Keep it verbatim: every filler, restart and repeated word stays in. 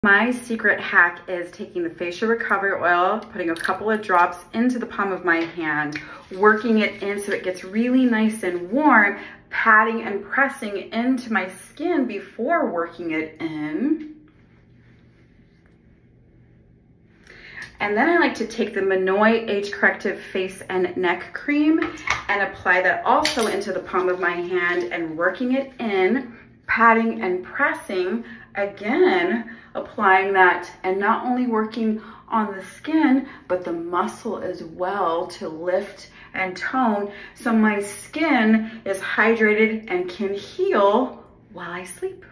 My secret hack is taking the facial recovery oil, putting a couple of drops into the palm of my hand, working it in so it gets really nice and warm, patting and pressing into my skin before working it in. And then I like to take the Monoi Age Corrective Face and Neck Cream and apply that also into the palm of my hand and working it in, patting and pressing, again, applying that and not only working on the skin, but the muscle as well to lift and tone so my skin is hydrated and can heal while I sleep.